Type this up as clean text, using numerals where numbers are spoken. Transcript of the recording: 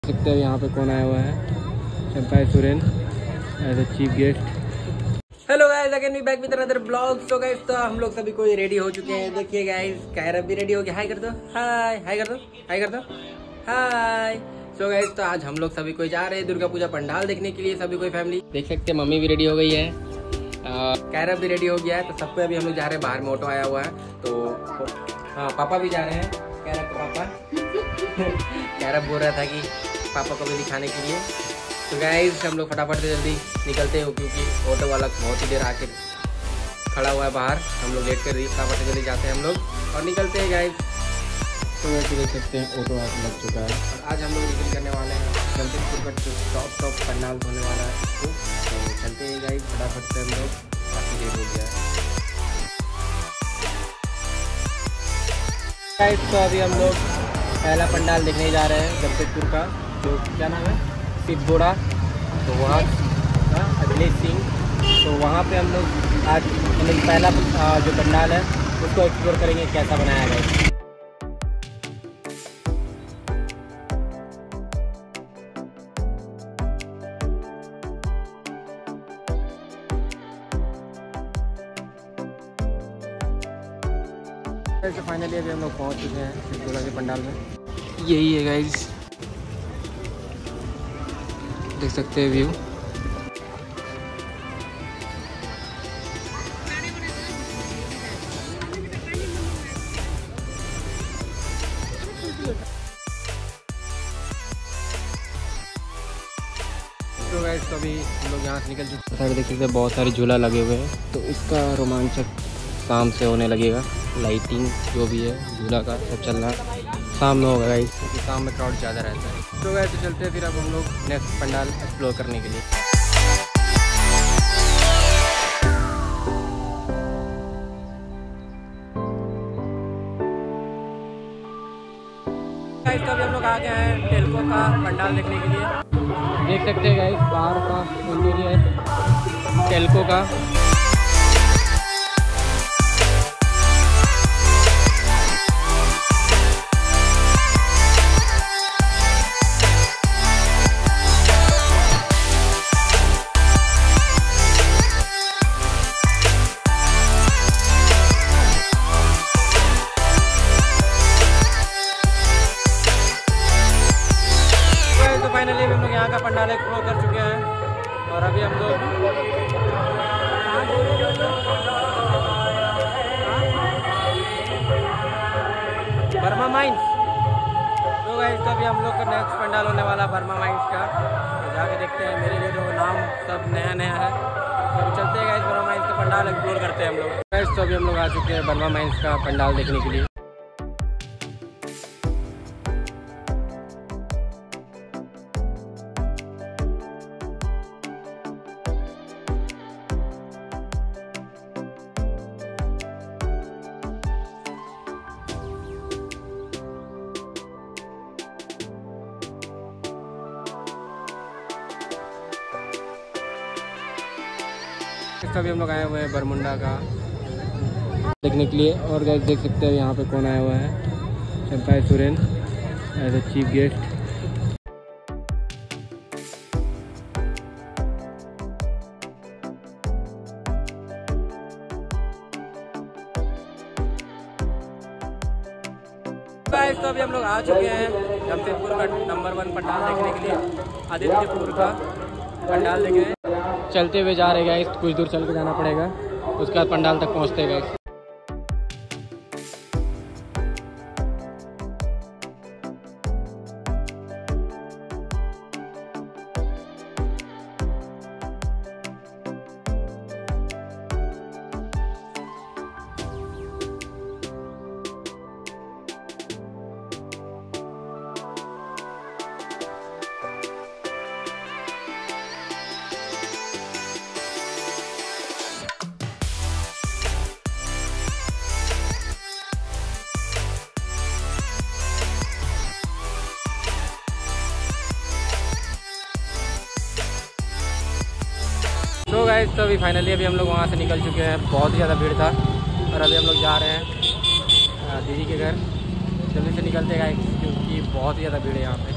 सकते हैं यहाँ पे कौन आया हुआ है, Champai Soren as a chief guest. Hello guys, again we back with another blog. So guys, तो हम लोग सभी कोई रेडी हो चुके हैं। देखिए गाइस, कायरब भी रेडी हो गया। हाय कर दो, हाय हाय कर दो, हाय कर दो, हाय। सो गाइस, तो आज हम लोग सभी कोई जा रहे हैं दुर्गा पूजा पंडाल देखने के लिए। सभी कोई फैमिली देख सकते हैं। मम्मी भी रेडी हो गई है, कायरब भी रेडी हो गया है। तो सबको अभी हम लोग जा रहे हैं। बाहर में ऑटो आया हुआ है, तो हाँ पापा भी जा रहे हैं। कायरब का पापा कायरब बोल रहा था कि पापा को भी दिखाने के लिए। तो गाइस, हम लोग फटाफट से जल्दी निकलते हो, क्योंकि ऑटो वाला बहुत ही देर आके खड़ा हुआ है बाहर। हम लोग लेट कर रही, फटाफट से जल्दी जाते हैं हम लोग और निकलते हैं गाइस। तो वैसे देख सकते हैं ऑटो आके लग चुका है और आज हम लोग निकल करने वाले हैं जमशेदपुर का टॉप पंडाल होने वाला है। तो चलते हैं गाइस फटाफट से, हम लोग काफ़ी देर हो गया है गाइस। तो अभी हम लोग पहला पंडाल देखने जा रहे हैं जमशेदपुर का, जो क्या नाम है, सिद्धगोड़ा। तो वहाँ अखिलेश सिंह, तो वहाँ पे हम लोग आज मतलब पहला जो पंडाल है उसको एक्सप्लोर करेंगे, कैसा बनाया गया है। तो फाइनली अभी हम लोग पहुँच चुके हैं सिद्धगोड़ा के पंडाल में। यही है गाइस, देख सकते हैं व्यू। तो गाइस, तो अभी हम लोग यहाँ से निकल चुके हैं। देख सकते हैं बहुत सारे झूला लगे हुए हैं, तो इसका रोमांचक शाम से होने लगेगा। लाइटिंग जो भी है झूला का सब चलना शाम में होगा गाइस, क्योंकि शाम में क्राउड ज़्यादा रहता है। तो गाइस, तो चलते हैं फिर अब हम लोग नेक्स्ट पंडाल एक्सप्लोर करने के लिए। गाइस, तो अभी हम लोग आ गए हैं टेल्को का पंडाल देखने के लिए। देख सकते हैं गाइस, बाहर का इंटीरियर टेल्को का। फाइनली हम लोग यहाँ का पंडाल एक्सप्लोर कर चुके हैं और अभी हम लोग बर्मा माइंस। तो गाइस, तो अभी हम लोग का नेक्स्ट पंडाल होने वाला बर्मा माइंस का, तो जाके देखते हैं। मेरे लिए जो नाम सब नया नया है, तो चलते हैं गाइस बर्मा माइंस का पंडाल एक्सप्लोर करते हैं हम लोग। गाइस, तो अभी हम लोग आ चुके हैं बर्मा माइंस का पंडाल देखने के लिए। अभी हम लोग आए हुए हैं बरमुंडा का देखने के लिए। और गाइस, देख सकते हैं यहाँ पे कौन आया हुआ है, Champai Soren as a chief guest. Guys, तो अभी हम लोग आ चुके हैं जमशेदपुर का नंबर 1 पंडाल देखने के लिए, आदित्यपुर का पंडाल देखने। चलते हुए जा रहे गाइस, कुछ दूर चल के जाना पड़ेगा, उसके बाद पंडाल तक पहुंचते गाइस। तो गाइस, तो अभी फाइनली अभी हम लोग वहाँ से निकल चुके हैं। बहुत ही ज़्यादा भीड़ था और अभी हम लोग जा रहे हैं दीदी के घर। जल्दी से निकलते गाइस, क्योंकि बहुत ही ज़्यादा भीड़ है यहाँ पे।